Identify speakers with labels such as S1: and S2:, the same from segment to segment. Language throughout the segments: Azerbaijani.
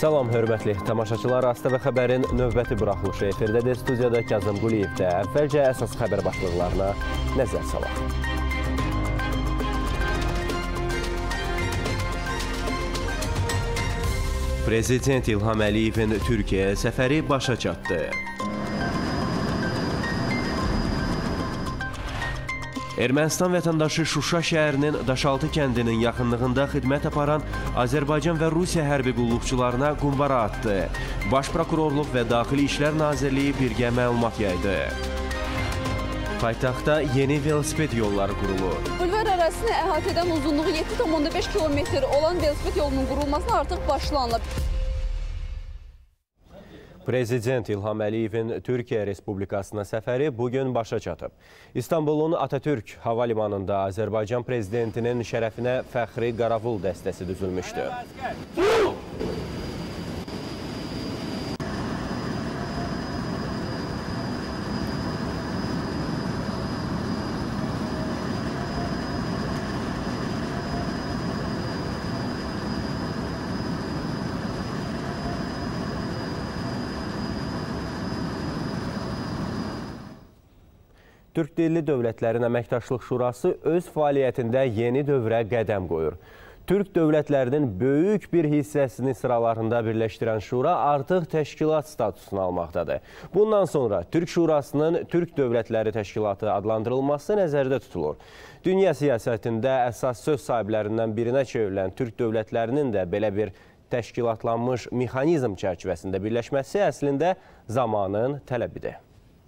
S1: Salam, hörmətli tamaşaçılar, ASTV xəbərin növbəti buraxılışı efirdədir. Studiyada Kazım Quliyev də əvvəlcə əsas xəbər başlıqlarına nəzər salaq. Prezident İlham Əliyevin Türkiyəyə səfəri başa çatdı. Ermənistan vətəndaşı Şuşa şəhərinin Daşaltı kəndinin yaxınlığında xidmət aparan Azərbaycan və Rusiya hərbi qulluqçularına qumbara atdı. Baş Prokurorluq və Daxili İşlər Nazirliyi birgə məlumat yaydı. Paytaxtda yeni velosiped yolları qurulur.
S2: Bulvar ərazisini əhatə edən uzunluğu 7,5 kilometr olan velosiped yolunun qurulmasına artıq başlanılıb.
S1: Prezident İlham Əliyevin Türkiyə Respublikasına səfəri bugün başa çatıb. İstanbulun Atatürk Hava Limanında Azərbaycan Prezidentinin şərəfinə fəxri qaravul dəstəsi düzülmüşdü. Türk Dilli Dövlətlərin Əməkdaşlıq Şurası öz fəaliyyətində yeni dövrə qədəm qoyur. Türk dövlətlərinin böyük bir hissəsini sıralarında birləşdirən şura artıq təşkilat statusunu almaqdadır. Bundan sonra Türk Şurasının Türk Dövlətləri Təşkilatı adlandırılması nəzərdə tutulur. Dünya siyasətində əsas söz sahiblərindən birinə çevrilən Türk dövlətlərinin də belə bir təşkilatlanmış mexanizm çərçivəsində birləşməsi əslində zamanın tələbidir.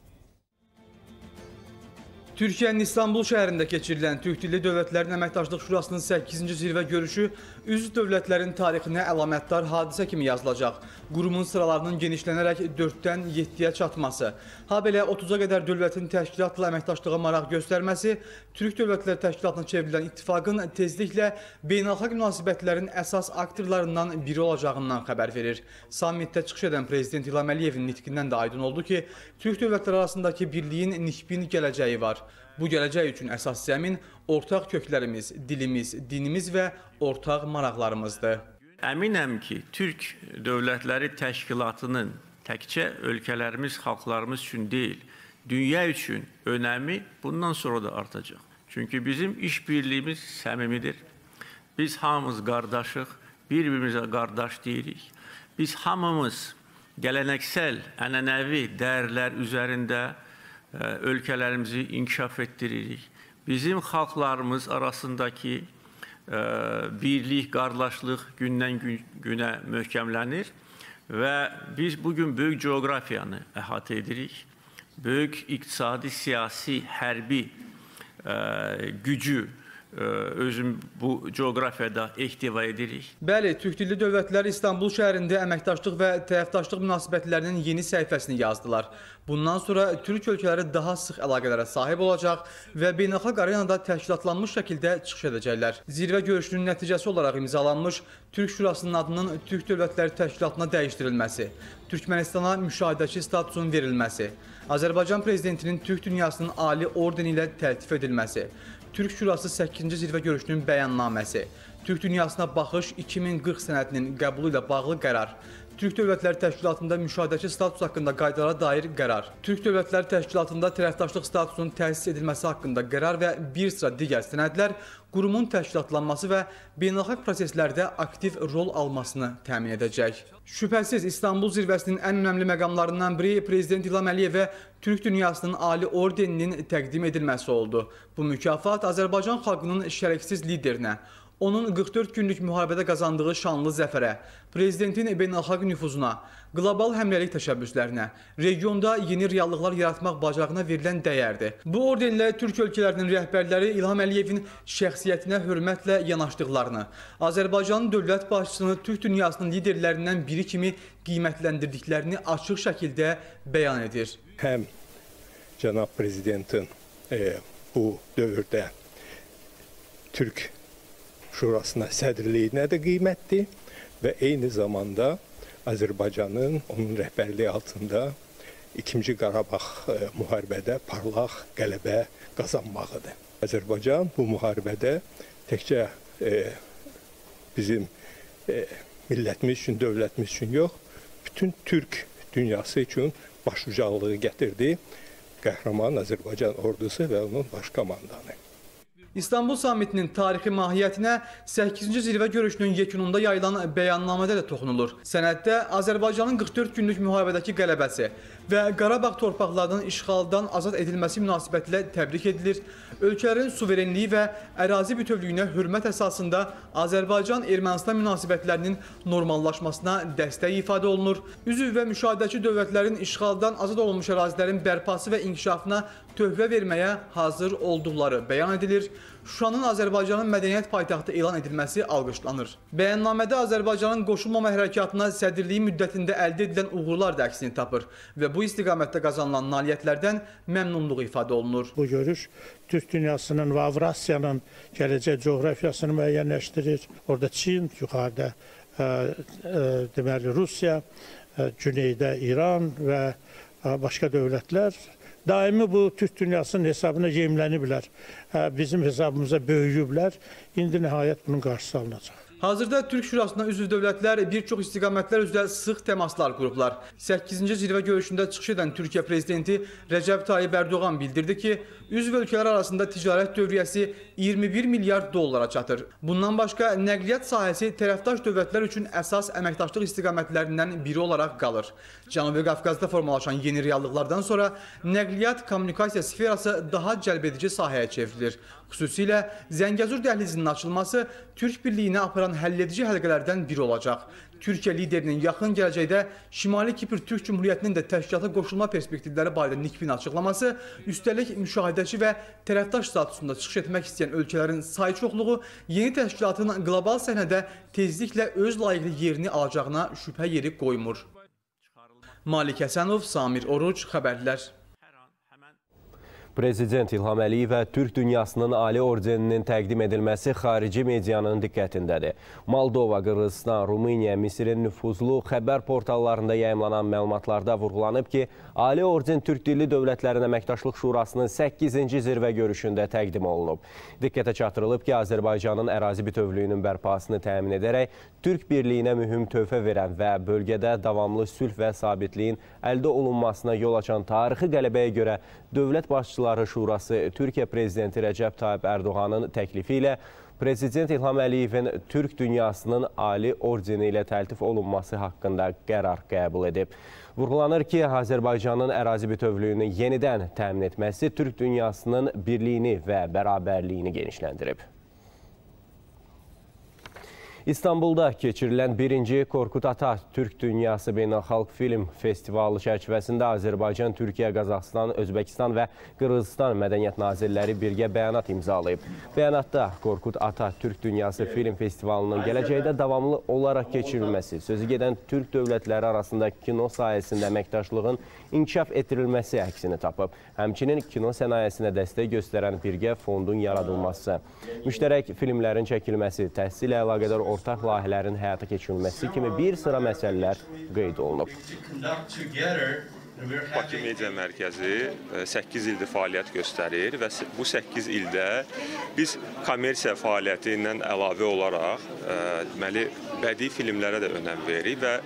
S3: Türkiyənin İstanbul şəhərində keçirilən Türk Dilli Dövlətlərin Əməkdaşlıq Şurasının 8-ci zirvə görüşü üzv dövlətlərin tarixinə əlamətdar hadisə kimi yazılacaq. Qurumun sıralarının genişlənərək 4-dən 7-yə çatması, habelə 30-a qədər dövlətin təşkilatla əməkdaşlığa maraq göstərməsi, Türk Dövlətləri Təşkilatına çevrilən ittifaqın tezliklə beynəlxalq münasibətlərin əsas aktorlarından biri olacağından xəbər verir. Sammitdə çıxış edən Prezident İlham Əliyevin nitqindən də aydın oldu ki, Türk dövlətləri arasındakı birliyin nikbin gələcəyi var. Bu gələcək üçün əsas zəmin ortaq köklərimiz, dilimiz, dinimiz və ortaq maraqlarımızdır.
S4: Əminəm ki, Türk Dövlətləri Təşkilatının təkcə ölkələrimiz, xalqlarımız üçün deyil, dünya üçün önəmi bundan sonra da artacaq. Çünki bizim işbirliyimiz səmimidir. Biz hamımız qardaşıq, bir-birimizə qardaş deyirik. Biz hamımız gələneksel, ənənəvi dəyərlər üzərində ölkələrimizi inkişaf etdiririk. Bizim xalqlarımız arasındakı birlik, qardaşlıq gündən günə möhkəmlənir və biz bugün böyük coğrafiyanı əhatə edirik. Böyük iqtisadi, siyasi, hərbi gücü özüm bu coğrafiyada ehtiva edirik.
S3: Bəli, Türk Dilli Dövlətləri İstanbul şəhərində əməkdaşlıq və tərəfdaşlıq münasibətlərinin yeni səhifəsini yazdılar. Bundan sonra Türk ölkələri daha sıx əlaqələrə sahib olacaq və beynəlxalq arenada təşkilatlanmış şəkildə çıxış edəcəklər. Zirvə görüşünün nəticəsi olaraq imzalanmış Türk Şurasının adının Türk Dövlətləri Təşkilatına dəyişdirilməsi, Türkmənistana müşahidəçi statusunun verilməsi, Azərbaycan Prezidentinin Türk dünyasının ali ordeni ilə təltif edilməsi, Türk Şurası 8-ci zirvə görüşünün bəyannaməsi, Türk dünyasına baxış 2040 sənədinin qəbulu ilə bağlı qərar, Türk Dövlətləri Təşkilatında müşahidəçi status haqqında qaydalara dair qərar, Türk Dövlətləri Təşkilatında tərəfdaşlıq statusunun təsis edilməsi haqqında qərar və bir sıra digər sənədlər qurumun təşkilatlanması və beynəlxalq proseslərdə aktiv rol almasını təmin edəcək. Şübhəsiz, İstanbul zirvəsinin ən önəmli məqamlarından biri Prezident İlham Əliyevə Türk dünyasının ali ordeninin təqdim edilməsi oldu. Bu mükafat Azərbaycan xalqının şərəksiz liderinə, onun 44 günlük müharibədə qazandığı şanlı zəfərə, Prezidentin beynəlxalq nüfuzuna, qlobal həmrəylik təşəbbüslərinə, regionda yeni reallıqlar yaratmaq bacarığına verilən dəyərdir. Bu ordenlə Türk ölkələrinin rəhbərləri İlham Əliyevin şəxsiyyətinə hörmətlə yanaşdıqlarını, Azərbaycanın dövlət başçısını Türk dünyasının liderlərindən biri kimi qiymətləndirdiklərini açıq şəkildə bəyan edir.
S5: Həm cənab Prezidentin bu dövrdə Türk Şurasına sədrliyinə də qiymətli və eyni zamanda Azərbaycanın onun rəhbərliyi altında 2-ci Qarabağ müharibədə parlaq qələbə qazanmağıdır. Azərbaycan bu müharibədə təkcə bizim millətimiz üçün, dövlətimiz üçün yox, bütün Türk dünyası üçün başucaqlığı gətirdi qəhrəman Azərbaycan ordusu və onun baş komandanı.
S3: İstanbul Sammitinin tarixi mahiyyətinə 8-ci zirvə görüşünün yekununda yayılan bəyannamədə də toxunulur. Sənəddə Azərbaycanın 44 günlük müharibədəki qələbəsi və Qarabağ torpaqlarının işğaldan azad edilməsi münasibətilə təbrik edilir. Ölkələrin suverenliyi və ərazi bütövlüyünə hörmət əsasında Azərbaycan-Ermənistan münasibətlərinin normallaşmasına dəstək ifadə olunur. Üzv və müşahidəçi dövlətlərin işğaldan azad olunmuş ərazilərin bərpası və inkişafına töhfə verməyə hazır olduqları bəyan edilir. Şuşanın Azərbaycanın mədəniyyət paytaxtı elan edilməsi alqışlanır. Bəyannamədə Azərbaycanın qoşulmama hərəkatına sədrliyi müddətində əldə edilən uğurlar da əksini tapır və bu istiqamətdə qazanılan nailiyyətlərdən məmnunluq ifadə olunur.
S6: Bu görüş Türk dünyasının və Avrasiyanın gələcək coğrafiyasını müəyyənləşdirir. Orada Çin, yuxarıda deməli Rusiya, güneydə İran və başqa dövlətlər daimi bu Türk dünyasının hesabına yemləniblər. Bizim hesabımıza böyüyüblər. İndi nəhayət bunun qarşısı alınacaq.
S3: Hazırda Türk Şurasına üzv dövlətlər bir çox istiqamətlər üzrə sıx təmaslar qurublar. 8-ci zirvə görüşündə çıxış edən Türkiyə prezidenti Rəcəb Tayyip Erdoğan bildirdi ki, üzv ölkələr arasında ticarət dövriyyəsi 21 milyard dollara çatır. Bundan başqa nəqliyyat sahəsi tərəfdaş dövlətlər üçün əsas əməkdaşlıq istiqamətlərindən biri olaraq qalır. Cənubi Qafqazda formalaşan yeni reallıqlardan sonra nəqliyyat kommunikasiya sferası daha cəlbedici sahəyə çevrilir. Xüsusilə Zəngəzur dəhlizinin açılması Türk birliyinə aparan həlledici həlqələrdən biri olacaq. Türkiyə liderinin yaxın gələcəkdə Şimali Kipr Türk Cümhuriyyətinin də təşkilata qoşulma perspektivləri barədə nikbin açıqlaması, üstəlik müşahidəçi və tərəfdaş statusunda çıxış etmək istəyən ölkələrin sayı çoxluğu yeni təşkilatın qlobal səhnədə tezliklə öz layiqli yerini alacağına şübhə yeri qoymur. Malik Həsənov, Samir Oruc, Xəbərlər.
S1: Prezident İlham Əliyevə Türk dünyasının Ali ordeninin təqdim edilməsi xarici medianın diqqətindədir. Moldova, Qırğızistan, Rumıniya, Misirin nüfuzlu xəbər portallarında yayımlanan məlumatlarda vurğulanıb ki, Ali orden Türk dilli dövlətlərin əməkdaşlıq şurasının 8-ci zirvə görüşündə təqdim olunub. Diqqətə çatdırılıb ki, Azərbaycanın ərazi bütövlüyünün bərpasını təmin edərək Türk birliyinə mühüm töhfə verən və bölgədə davamlı sülh və sabitliyin əldə olunmasına yol açan tarixi qələbəyə görə Dövlət Başçıları Şurası Türkiyə Prezidenti Rəcəb Tayyip Erdoğanın təklifi ilə Prezident İlham Əliyevin Türk dünyasının Ali ordeni ilə təltif olunması haqqında qərar qəbul edib. Vurğulanır ki, Azərbaycanın ərazi bütövlüyünü yenidən təmin etməsi Türk dünyasının birliyini və bərabərliyini genişləndirib. İstanbulda keçirilən 1-ci Korkut Ata Türk Dünyası Beynəlxalq Film Festivalı çərçivəsində Azərbaycan, Türkiyə, Qazaxıstan, Özbəkistan və Qırğızistan mədəniyyət nazirləri birgə bəyanat imzalayıb. Bəyanatda Korkut Ata Türk Dünyası Film Festivalının gələcəkdə davamlı olaraq keçirilməsi, sözü gedən Türk dövlətləri arasında kino sahəsində əməkdaşlığın inkişaf etdirilməsi əksini tapıb. Həmçinin kino sənayesinə dəstək göstərən birgə fondun yaradılması, müştərək filmlərin çəkilməsi, təhsillə əlaqədar ortaq layihələrin həyata keçirilməsi kimi bir sıra məsələlər qeyd olunub.
S7: Bakı Media Mərkəzi 8 ildir fəaliyyət göstərir və bu 8 ildə biz kommersiya fəaliyyəti ilə əlavə olaraq deməli, bədii filmlərə də önəm veririk və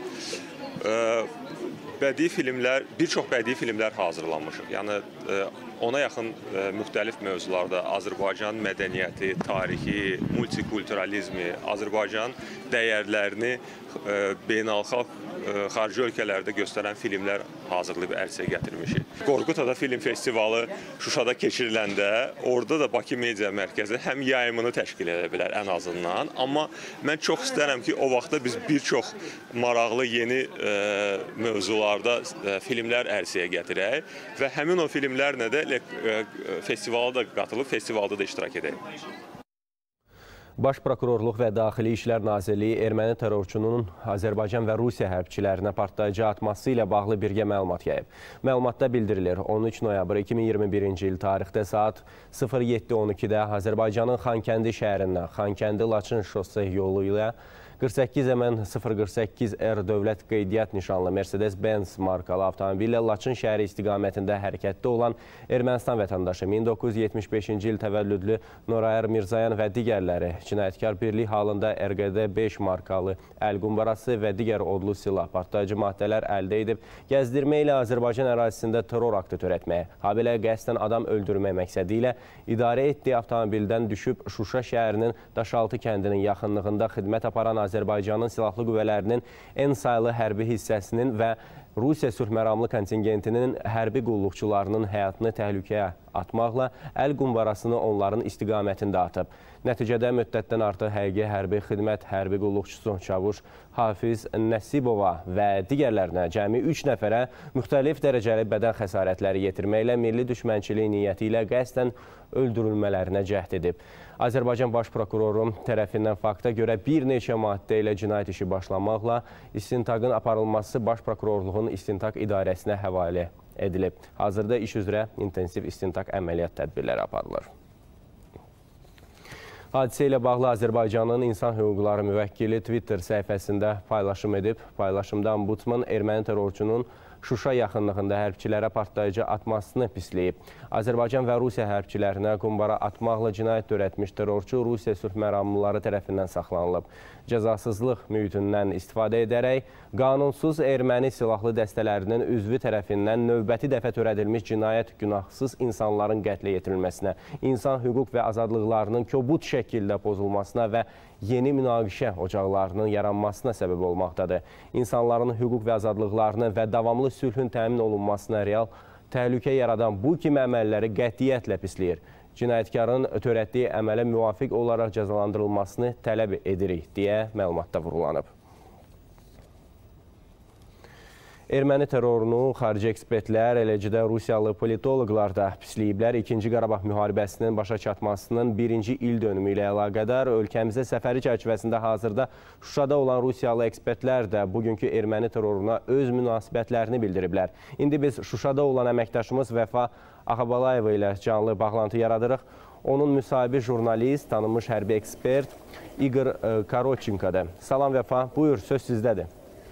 S7: bir çox bədii filmlər hazırlanmışıq. Yəni, ona yaxın müxtəlif mövzularda Azərbaycan mədəniyyəti, tarixi, multikulturalizmi, Azərbaycan dəyərlərini beynəlxalq xarici ölkələrdə göstərən filmlər hazırlayıb ərsəyə gətirmişik. Korkut Ata Film Festivalı Şuşada keçiriləndə orada da Bakı Media Mərkəzi həm yayımını təşkil edə bilər ən azından. Amma mən çox istərəm ki, o vaxtda biz bir çox maraqlı yeni mövzularda filmlər ərsəyə gətirək və həmin o filmlərlə də festivala da qatılıb, festivalda da iştirak edək.
S1: Baş Prokurorluq və Daxili İşlər Nazirliyi erməni terrorçunun Azərbaycan və Rusiya hərbçilərinə partlayıcı atması ilə bağlı birgə məlumat yayıb. Məlumatda bildirilir, 13 noyabr 2021-ci il tarixdə saat 07:12-də Azərbaycanın Xankəndi şəhərindən Xankəndi-Laçın şosсе yolu ilə 48MN 048R dövlət qeydiyyat nişanlı Mercedes-Benz markalı avtomobillə Laçın şəhəri istiqamətində hərəkətdə olan Ermənistan vətəndaşı 1975-ci il təvəllüdlü Norayər Mirzayan və digərləri cinayətkar birlik halında RQD-5 markalı əl qumbarası və digər odlu silah, partlayıcı maddələr əldə edib, gəzdirmə ilə Azərbaycan ərazisində terror aktı törətməyə, habelə qəsdən adam öldürmək məqsədi ilə idarə etdiyi avtomobildən düşüb Şuşa şəhərinin Daşaltı kəndinin yaxınlığında xidmət aparan Azərbaycanın silahlı qüvvələrinin en saylı hərbi hissəsinin və Rusiya sülhməramlı kontingentinin hərbi qulluqçularının həyatını təhlükəyə atmaqla əl qumbarasını onların istiqamətində atıb. Nəticədə müddətdən artıq həqiqi hərbi xidmət hərbi qulluqçusu Çavuş Hafiz Nəsibova və digərlərinə cəmi 3 nəfərə müxtəlif dərəcəli bədən xəsarətləri yetirməklə milli düşmənçilik niyyəti ilə qəsdən öldürülmələrinə cəhd edib. Azərbaycan Baş Prokuroru tərəfindən fakta görə bir neçə maddə ilə cinayət işi başlanmaqla istintaqın aparılması Baş Prokurorluğun istintaq idarəsinə həvalə edilib. Hazırda iş üzrə intensiv istintaq əməliyyat tədbirləri aparılır. Hadisə ilə bağlı Azərbaycanın İnsan Hüquqları Müvəkkili Twitter səhifəsində paylaşım edib. Paylaşımda ombudsman erməni terrorçunun Şuşa yaxınlığında hərbçilərə partlayıcı atmasını pisləyib. Azərbaycan və Rusiya hərbçilərinə qumbara atmaqla cinayət törətmiş terrorçu Rusiya sülhməramlıları tərəfindən saxlanılıb. Cəzasızlıq mühitindən istifadə edərək qanunsuz erməni silahlı dəstələrinin üzvü tərəfindən növbəti dəfə törədilmiş cinayət günahsız insanların qətlə yetirilməsinə, insan hüquq və azadlıqlarının kobud şəkildə pozulmasına və yeni münaqişə ocaqlarının yaranmasına səbəb olmaqdadır. İnsanların hüquq və azadlıqlarının və davamlı sülhün təmin olunmasına real təhlükə yaradan bu kimi əməlləri qətiyyətlə pisləyir. Cinayətkarın törətdiyi əmələ müvafiq olaraq cəzalandırılmasını tələb edirik, deyə məlumatda vurğulanıb. Erməni terrorunu xarici ekspertlər, eləcə də Rusiyalı politoloqlar da pisləyiblər. 2-ci Qarabağ müharibəsinin başa çatmasının 1-ci il dönümü ilə əlaqədar ölkəmizə səfəri çərçivəsində hazırda Şuşada olan Rusiyalı ekspertlər də bugünkü erməni terroruna öz münasibətlərini bildiriblər. İndi biz Şuşada olan əməkdaşımız Vəfa Ağabalayeva ilə canlı bağlantı yaradırıq. Onun müsahibi jurnalist, tanınmış hərbi ekspert İqor Karochenko'dur. Salam Vəfa, buyur, söz sizdədir.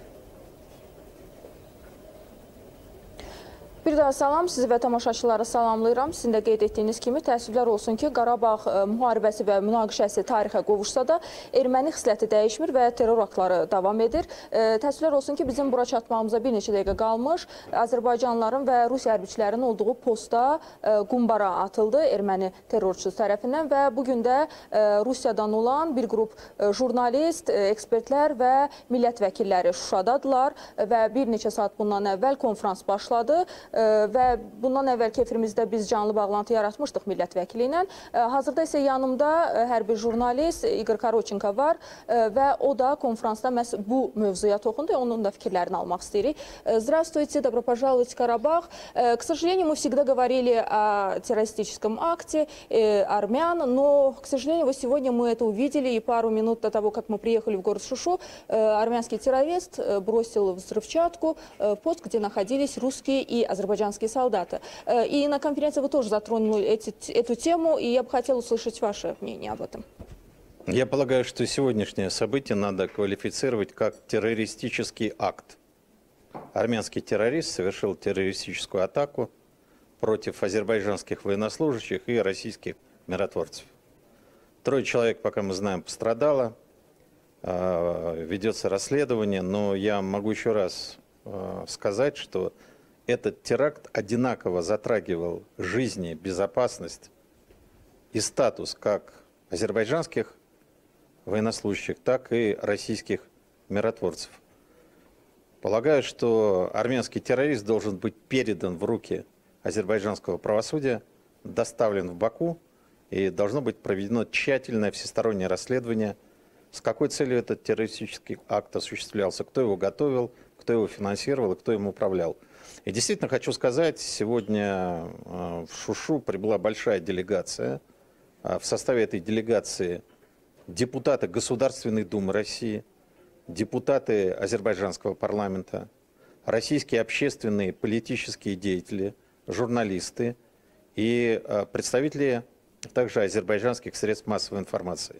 S8: Bir daha salam, sizi və tamaşaçıları salamlayıram. Sizin də qeyd etdiyiniz kimi təəssüflər olsun ki, Qarabağ müharibəsi və münaqişəsi tarixə qovuşsa da erməni xisləti dəyişmir və terror aktları davam edir. Təəssüflər olsun ki, bizim bura çatmağımıza bir neçə dəqiqə qalmış. Azərbaycanlıların və Rusiya hərbiçilərinin olduğu posta qumbara atıldı erməni terrorçusu tərəfindən və bugün də Rusiyadan olan bir qrup jurnalist, ekspertlər və millət vəkilləri Şuşadadılar və bir neçə saat bundan əvvəl konferans başladı. Və bundan əvvəlki efirimizdə biz canlı bağlantı yaratmışdıq millət vəkili ilə. Hazırda isə yanımda hərbi jurnalist İqor Karochenko var və o da konferansda məhz bu mövzuya toxundu. Onun da fikirlərini almaq istəyirik. Здравствуйте, добро пожаловать в Карабах. К сожалению, мы всегда говорили о террористическом акте армян, но, к сожалению, вот сегодня мы это увидели, и пару минут до того, как мы приехали в город Шушу, армянский террорист бросил взрывчатку в пост, где находились русские и азербайджанские солдаты. И на конференции вы тоже затронули эту тему, и я бы хотела услышать ваше мнение об этом.
S9: Я полагаю, что сегодняшнее событие надо квалифицировать как террористический акт. Армянский террорист совершил террористическую атаку против азербайджанских военнослужащих и российских миротворцев. 3 человек, пока мы знаем, пострадало, ведется расследование, но я могу еще раз сказать, что этот теракт одинаково затрагивал жизни, безопасность и статус как азербайджанских военнослужащих, так и российских миротворцев. Полагаю, что армянский террорист должен быть передан в руки азербайджанского правосудия, доставлен в Баку, и должно быть проведено тщательное всестороннее расследование, с какой целью этот террористический акт осуществлялся, кто его готовил, кто его финансировал и кто им управлял. И действительно хочу сказать, сегодня в Шушу прибыла большая делегация. В составе этой делегации депутаты Государственной Думы России, депутаты азербайджанского парламента, российские общественные политические деятели, журналисты и представители также азербайджанских средств массовой информации.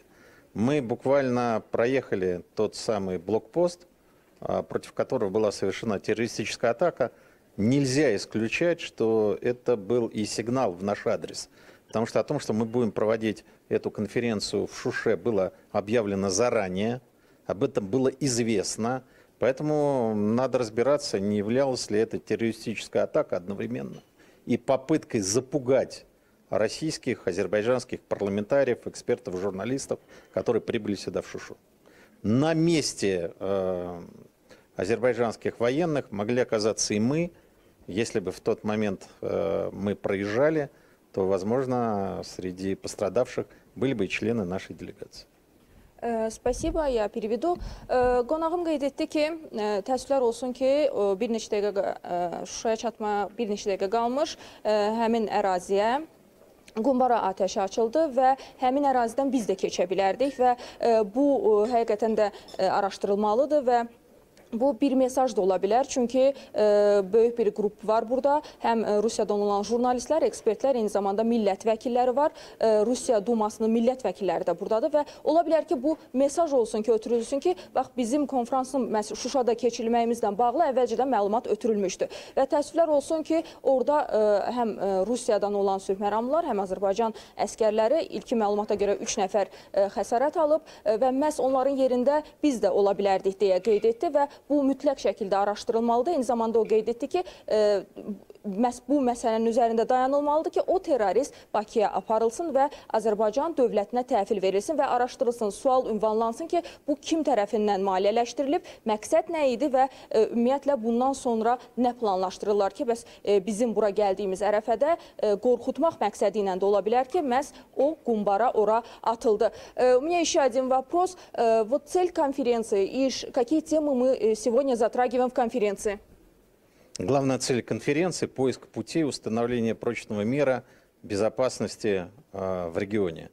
S9: Мы буквально проехали тот самый блокпост, против которого была совершена террористическая атака. Нельзя исключать, что это был и сигнал в наш адрес. Потому что о том, что мы будем проводить эту конференцию в Шуше, было объявлено заранее, об этом было известно. Поэтому надо разбираться, не являлась ли это террористическая атака одновременно и попыткой запугать российских, азербайджанских парламентариев, экспертов, журналистов, которые прибыли сюда в Шушу. На месте азербайджанских военных могли оказаться и мы. Если бы в тот момент мы проезжали, то, возможно, среди пострадавших были бы и члены нашей делегации.
S8: Spasiba, я переведу. Qonağım qeyd etdi ki, təəssüflər olsun ki, bir neçə dəqiqə Şuşaya çatmaya bir neçə dəqiqə qalmış həmin əraziyə Qumbara ateşi açıldı və həmin ərazidən biz də keçə bilərdik və bu həqiqətən də araşdırılmalıdır və bu bir mesaj da ola bilər, çünki böyük bir qrup var burada. Həm Rusiyadan olan jurnalistlər, ekspertlər, eyni zamanda millət vəkilləri var. Rusiya Dumasının millət vəkilləri də buradadır və ola bilər ki, bu mesaj olsun ki, ötürülsün ki, bax, bizim konferansın Şuşada keçirilməyimizlə bağlı əvvəlcədən məlumat ötürülmüşdü. Və təəssüflər olsun ki, orada həm Rusiyadan olan sülhməramlılar, həm Azərbaycan əskərləri ilkin məlumata görə 3 nəfər xəsarət alıb və məhz onların yerində biz də ola bilərdik deyə qeyd etdi və bu mütləq şəkildə araşdırılmalıdır. Eyni zamanda o qeyd etdi ki, bu məsələnin üzərində dayanılmalıdır ki, o terrorist Bakıya aparılsın və Azərbaycan dövlətinə təhvil verilsin və araşdırılsın, sual ünvanlansın ki, bu kim tərəfindən maliyyələşdirilib, məqsəd nə idi və ümumiyyətlə bundan sonra nə planlaşdırırlar ki, bəs bizim bura gəldiyimiz ərəfədə qorxutmaq məqsədi ilə də ola bilər ki, məhz o Qumbara ora atıldı. У меня еще один вопрос. Вот цель конференции и какие темы мы сегодня затрагиваем в конференции?
S9: Главная цель конференции – поиск путей установления прочного мира, безопасности в регионе.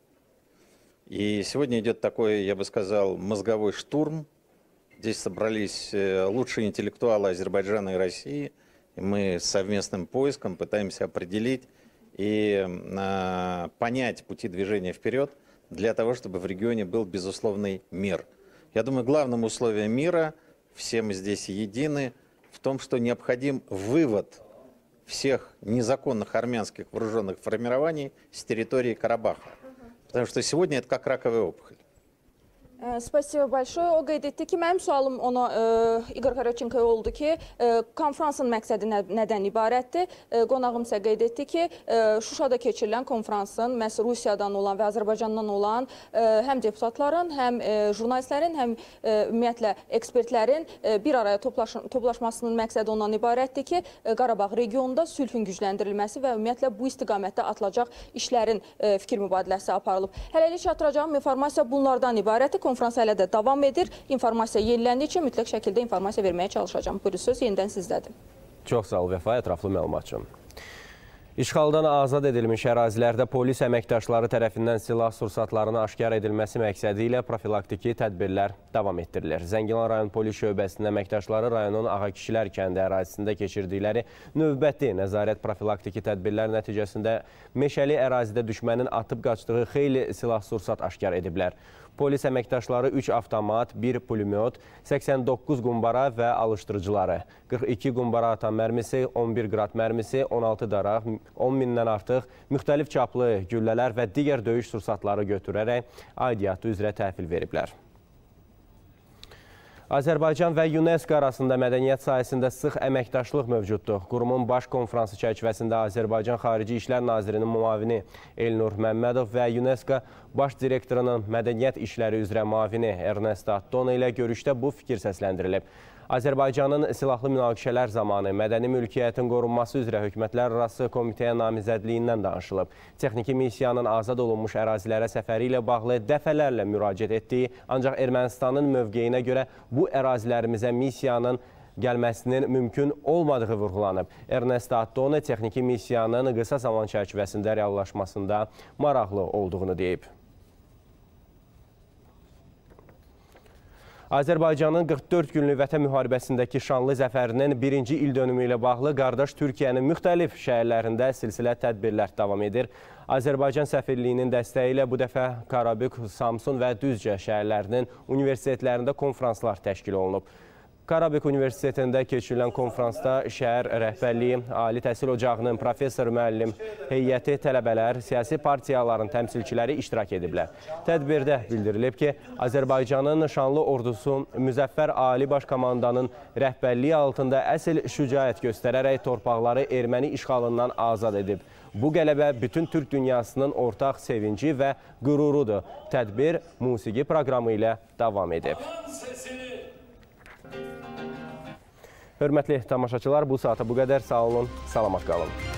S9: И сегодня идет такой, я бы сказал, мозговой штурм. Здесь собрались лучшие интеллектуалы Азербайджана и России. И мы совместным поиском пытаемся определить и понять пути движения вперед для того, чтобы в регионе был безусловный мир. Я думаю, главным условием мира, все мы здесь едины, в том, что необходим вывод всех незаконных армянских вооруженных формирований с территории Карабаха. Потому что сегодня это как раковая опухоль.
S8: Spasiba большое. O qeyd etdi ki, mənim sualım ona İqor Karoçenkoya oldu ki, konferansın məqsədi nədən ibarətdir? Qonağım isə qeyd etdi ki, Şuşada keçirilən konferansın məhz Rusiyadan olan və Azərbaycandan olan həm deputatların, həm jurnalistlərin, həm ümumiyyətlə ekspertlərin bir araya toplaşmasının məqsədi ondan ibarətdir ki, Qarabağ regionunda sülhün gücləndirilməsi və ümumiyyətlə bu istiqamətdə atılacaq işlərin fikir mübadiləsi aparılıb. Hələlik çatdıracağım informasiya bunlardan ibarətdir. Konferans hələ də davam edir. İnformasiya yeniləndikcə mütləq şəkildə informasiya verməyə çalışacağım. Buyurun, söz yenidən sizdədir.
S1: Çox sağ ol Vəfa, ətraflı məlumat üçün. İşğaldan azad edilmiş ərazilərdə polis əməkdaşları tərəfindən silah sursatlarının aşkar edilməsi məqsədi ilə profilaktiki tədbirlər davam etdirilir. Zəngilan rayon polis şöbəsinin əməkdaşları rayonun Ağakişilər kəndi ərazisində keçirdikləri növbəti nəzarət profilaktiki tədbirlər nəticəsində meşəli ərazidə düşmənin atıb qaçdığı xeyli silah sursat aşkar ediblər. Polis əməkdaşları 3 avtomat, 1 pulemyot, 89 qumbara və alışdırıcıları, 42 qumbara atan mərmisi, 11 qrat mərmisi, 16 daraq, 10 mindən artıq müxtəlif çaplı güllələr və digər döyüş sursatları götürərək aidiyyatı üzrə təhvil veriblər. Azərbaycan və UNESCO arasında mədəniyyət sahəsində sıx əməkdaşlıq mövcuddur. Qurumun baş konferansı çərçivəsində Azərbaycan Xarici İşlər Nazirinin müavini Elnur Məmmədov və UNESCO baş direktorunun mədəniyyət işləri üzrə müavini Ernest Atton ilə görüşdə bu fikir səsləndirilib. Azərbaycanın silahlı münaqişələr zamanı mədəni mülkiyyətin qorunması üzrə hökumətlərarası komitəyə namizədliyindən danışılıb. Texniki missiyanın azad olunmuş ərazilərə səfəri ilə bağlı dəfələrlə müraciət etdiyi, ancaq Ermənistanın mövqeyinə görə bu ərazilərimizə missiyanın gəlməsinin mümkün olmadığı vurğulanıb. Ernest Atton texniki missiyanın qısa zaman çərçivəsində reallaşmasında maraqlı olduğunu deyib. Azərbaycanın 44 günlük Vətən müharibəsindəki şanlı zəfərinin birinci ildönümü ilə bağlı qardaş Türkiyənin müxtəlif şəhərlərində silsilə tədbirlər davam edir. Azərbaycan səfirliyinin dəstəyi ilə bu dəfə Karabük, Samsun və Düzce şəhərlərinin universitetlərində konferanslar təşkil olunub. Karabük Universitetində keçirilən konferansda şəhər rəhbərliyi, Ali Təhsil Ocağının professor müəllim heyəti, tələbələr, siyasi partiyaların təmsilçiləri iştirak ediblər. Tədbirdə bildirilib ki, Azərbaycanın şanlı ordusu Müzəffər Ali Başkomandanın rəhbərliyi altında əsl şücaət göstərərək torpaqları erməni işğalından azad edib. Bu qələbə bütün Türk dünyasının ortaq sevinci və qürurudur. Tədbir musiqi proqramı ilə davam edib. Hörmətli tamaşaçılar, bu saata bu qədər. Sağ olun, salamat qalın.